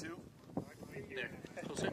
2. There. Closer.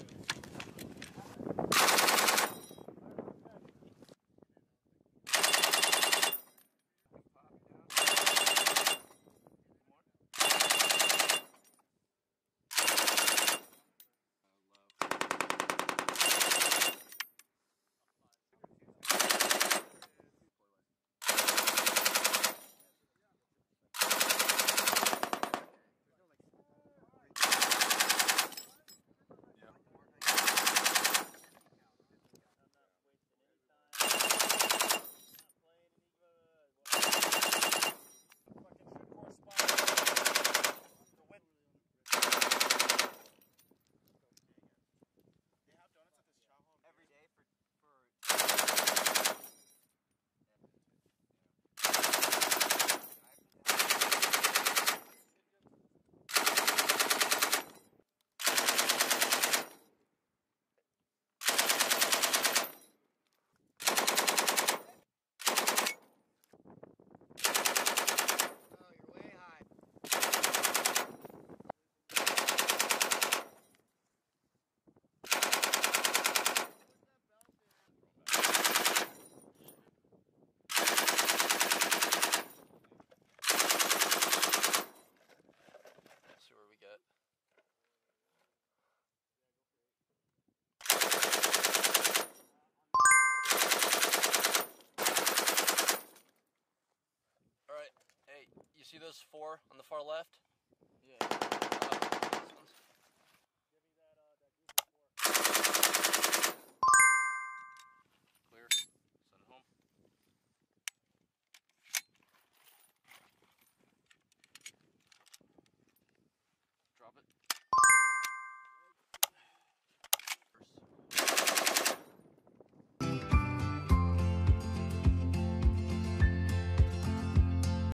Every day for Oh, you're way high. See where we get. Alright, hey, you see those 4 on the far left?